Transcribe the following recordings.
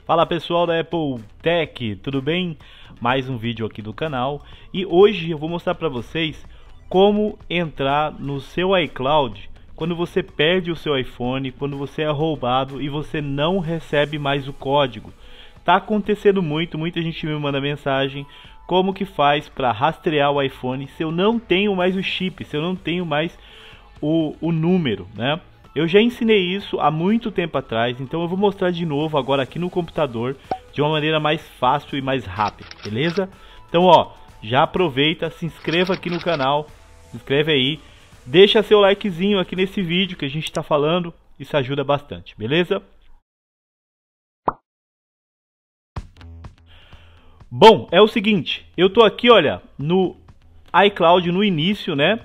Fala pessoal da Apple Tech, tudo bem? Mais um vídeo aqui do canal e hoje eu vou mostrar para vocês como entrar no seu iCloud quando você perde o seu iPhone, quando você é roubado e você não recebe mais o código. Tá acontecendo muita gente me manda mensagem como que faz para rastrear o iPhone se eu não tenho mais o chip, se eu não tenho mais o número, né? Eu já ensinei isso há muito tempo atrás, então eu vou mostrar de novo agora aqui no computador de uma maneira mais fácil e mais rápida, beleza? Então ó, já aproveita, se inscreva aqui no canal, se inscreve aí, deixa seu likezinho aqui nesse vídeo que a gente está falando, isso ajuda bastante, beleza? Bom, é o seguinte, eu tô aqui, olha, no iCloud no início, né?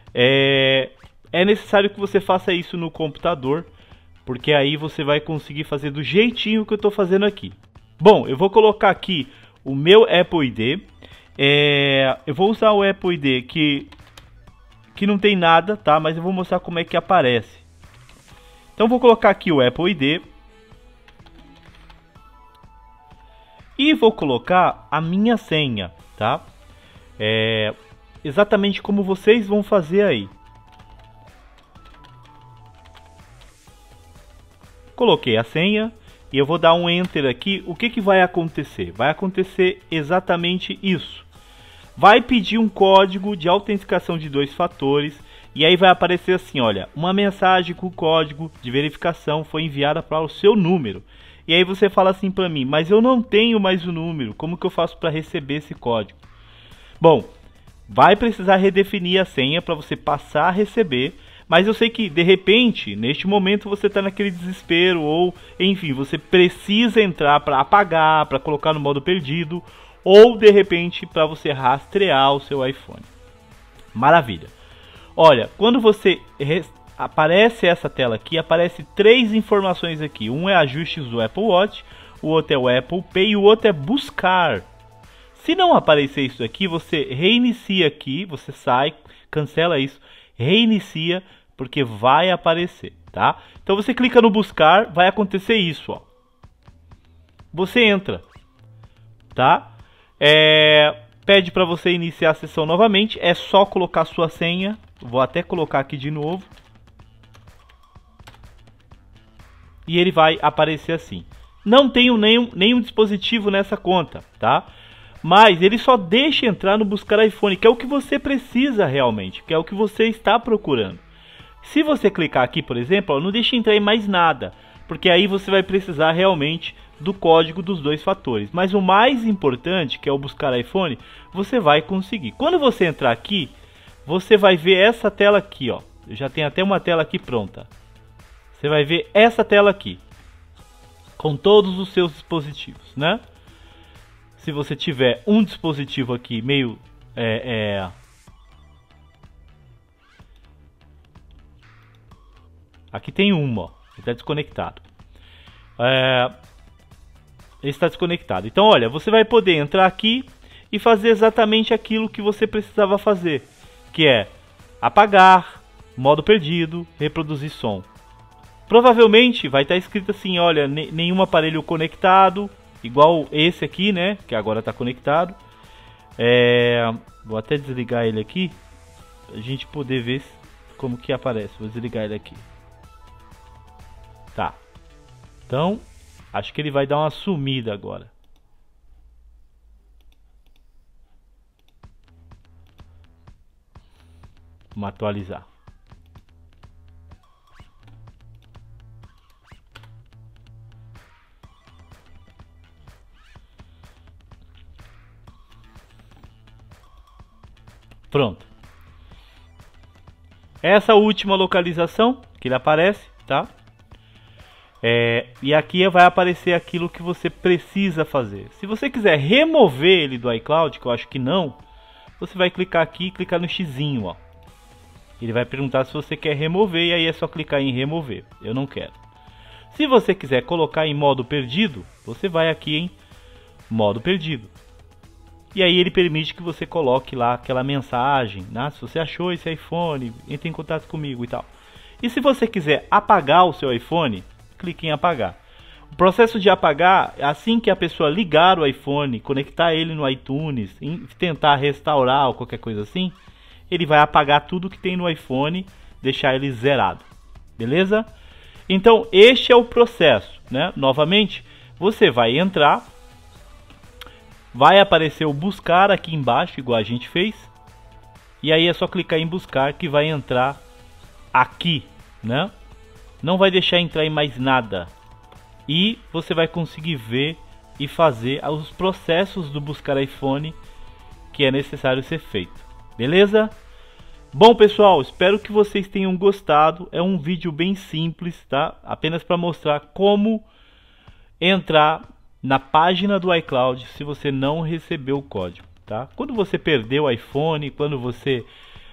É necessário que você faça isso no computador, porque aí você vai conseguir fazer do jeitinho que eu estou fazendo aqui. Bom, eu vou colocar aqui o meu Apple ID. Eu vou usar o Apple ID que não tem nada, tá? Mas eu vou mostrar como é que aparece. Então vou colocar aqui o Apple ID. E vou colocar a minha senha, tá? Exatamente como vocês vão fazer aí. Coloquei a senha e eu vou dar um enter aqui. O que vai acontecer? Vai acontecer exatamente isso. Vai pedir um código de autenticação de 2 fatores e aí vai aparecer assim, olha, uma mensagem com o código de verificação foi enviada para o seu número. E aí você fala assim para mim, mas eu não tenho mais o número, como que eu faço para receber esse código? Bom, vai precisar redefinir a senha para você passar a receber. Mas eu sei que, de repente, neste momento você está naquele desespero ou, enfim, você precisa entrar para apagar, para colocar no modo perdido ou, de repente, para você rastrear o seu iPhone. Maravilha. Olha, quando você aparece essa tela aqui, aparece 3 informações aqui. Um é ajustes do Apple Watch, o outro é o Apple Pay e o outro é buscar. Se não aparecer isso aqui, você reinicia aqui, você sai, cancela isso, reinicia, porque vai aparecer, tá? Então você clica no buscar, vai acontecer isso, ó. Você entra, tá? Pede para você iniciar a sessão novamente, é só colocar sua senha. Vou até colocar aqui de novo. E ele vai aparecer assim. Não tenho nenhum dispositivo nessa conta, tá? Mas ele só deixa entrar no buscar iPhone, que é o que você precisa realmente, que é o que você está procurando. Se você clicar aqui, por exemplo, ó, não deixa entrar em mais nada, porque aí você vai precisar realmente do código dos 2 fatores. Mas o mais importante, que é o buscar iPhone, você vai conseguir. Quando você entrar aqui, você vai ver essa tela aqui, ó. Eu já tenho até uma tela aqui pronta. Você vai ver essa tela aqui, com todos os seus dispositivos, né? Se você tiver um dispositivo aqui meio aqui tem uma, ó, ele está desconectado. Ele está desconectado. Então, olha, você vai poder entrar aqui e fazer exatamente aquilo que você precisava fazer, que é apagar, modo perdido, reproduzir som. Provavelmente vai estar escrito assim, olha, nenhum aparelho conectado. Igual esse aqui, né? Que agora está conectado. Vou até desligar ele aqui, a gente poder ver como que aparece. Vou desligar ele aqui. Tá. Então, acho que ele vai dar uma sumida agora. Vamos atualizar. Pronto. Essa última localização que ele aparece, tá? E aqui vai aparecer aquilo que você precisa fazer. Se você quiser remover ele do iCloud, que eu acho que não, você vai clicar aqui e clicar no xizinho, ó. Ele vai perguntar se você quer remover e aí é só clicar em remover. Eu não quero. Se você quiser colocar em modo perdido, você vai aqui em modo perdido. E aí ele permite que você coloque lá aquela mensagem, né? Se você achou esse iPhone, entre em contato comigo e tal. E se você quiser apagar o seu iPhone, clique em apagar. O processo de apagar, assim que a pessoa ligar o iPhone, conectar ele no iTunes, tentar restaurar ou qualquer coisa assim, ele vai apagar tudo que tem no iPhone, deixar ele zerado. Beleza? Então, este é o processo, né? Novamente, você vai entrar, vai aparecer o buscar aqui embaixo, igual a gente fez, e aí é só clicar em buscar que vai entrar aqui, né? Não vai deixar entrar em mais nada. E você vai conseguir ver e fazer os processos do buscar iPhone que é necessário ser feito. Beleza? Bom, pessoal, espero que vocês tenham gostado. É um vídeo bem simples, tá? Apenas para mostrar como entrar na página do iCloud se você não recebeu o código, tá? Quando você perdeu o iPhone, quando você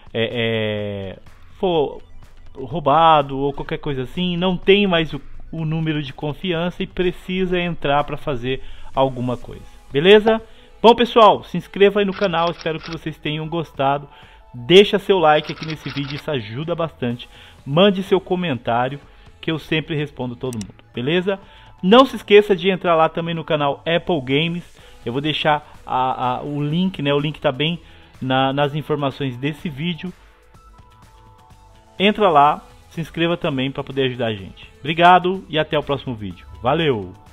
for roubado ou qualquer coisa assim, não tem mais o número de confiança e precisa entrar para fazer alguma coisa. Beleza? Bom, pessoal, se inscreva aí no canal, espero que vocês tenham gostado. Deixa seu like aqui nesse vídeo, isso ajuda bastante. Mande seu comentário que eu sempre respondo todo mundo. Beleza? Não se esqueça de entrar lá também no canal Apple Games. Eu vou deixar o link, né? O link tá bem nas informações desse vídeo. Entra lá, se inscreva também para poder ajudar a gente. Obrigado e até o próximo vídeo. Valeu!